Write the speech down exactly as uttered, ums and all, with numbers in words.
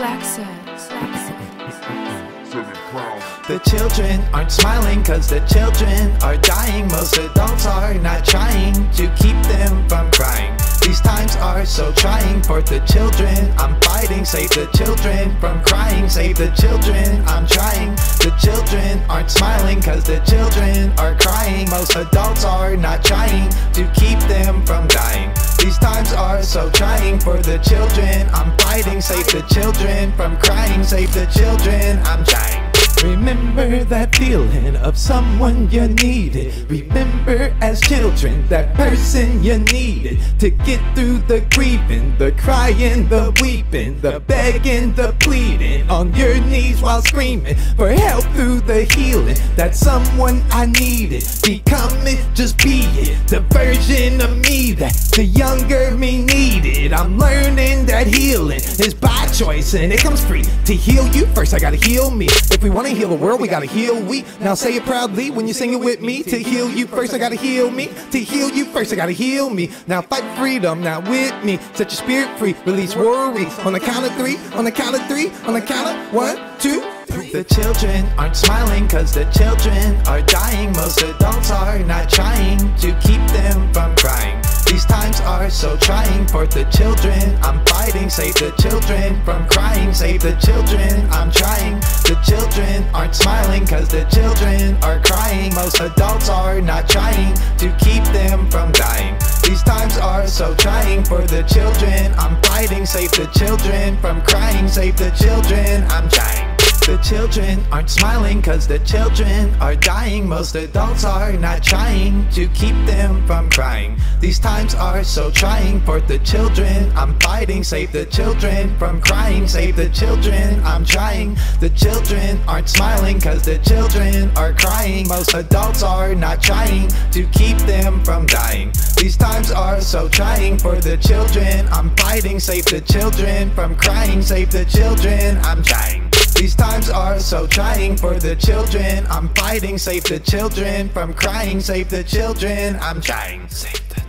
Black Suds. The children aren't smiling cause the children are dying. Most adults are not trying to keep them from crying. These times are so trying for the children. I'm fighting, save the children from crying. Save the children, I'm trying. The children aren't smiling cause the children are crying. Most adults are not trying to keep them from dying. These times are so trying for the children. I'm fighting, save the children from crying. Save the children, I'm trying. Remember that feeling of someone you needed. Remember as children that person you needed to get through the grieving, the crying, the weeping, the begging, the pleading, on your knees while screaming for help through the healing. That someone I needed. Become it, just be it, the version of me that the younger me needed. I'm learning that healing is by choice and it comes free. To heal you, first I gotta heal me. If we wanna heal the world, we gotta heal we. Now say it proudly when you sing it with me. To heal you first, I gotta heal me. To heal you first, I gotta heal me. Now fight freedom, now with me. Set your spirit free, release worry. On the count of three, on the count of three, on the count of one, two. The children aren't smiling cause the children are dying. Most adults are not trying to keep them from crying. These times are so trying for the children. I'm fighting, save the children from crying. Save the children, I'm trying. The children aren't smiling cause the children are crying. Most adults are not trying to keep them from dying. These times are so trying for the children. I'm fighting, save the children from crying. Save the children, I'm trying. The children aren't smiling cause the children are dying. Most adults are not trying to keep them from crying. These times are so trying for the children. I'm fighting, save the children from crying. Save the children, I'm trying. The children aren't smiling cause the children are crying. Most adults are not trying to keep them from dying. These times are so trying for the children. I'm fighting, save the children from crying. Save the children, I'm trying. These times are so trying for the children. I'm fighting, save the children from crying. Save the children, I'm trying. Save the